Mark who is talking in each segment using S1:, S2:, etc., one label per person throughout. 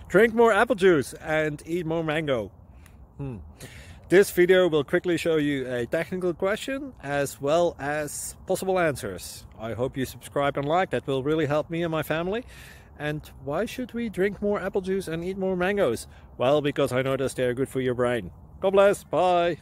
S1: Drink more apple juice and eat more mango. This video will quickly show you a technical question as well as possible answers. I hope you subscribe and like, that will really help me and my family. And why should we drink more apple juice and eat more mangoes? Well, because I noticed they're good for your brain. God bless, bye!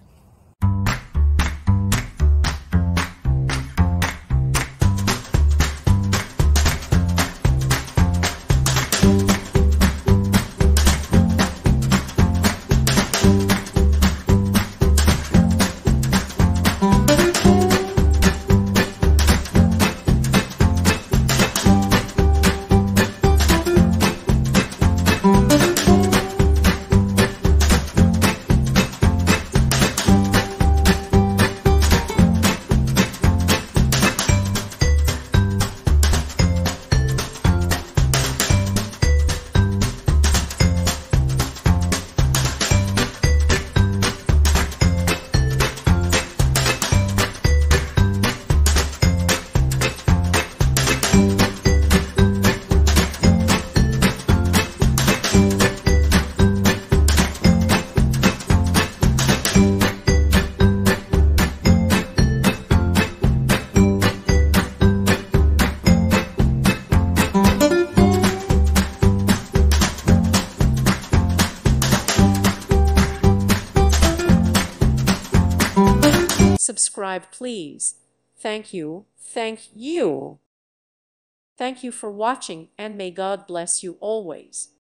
S2: Subscribe, please. Thank you. Thank you. Thank you for watching, and may God bless you always.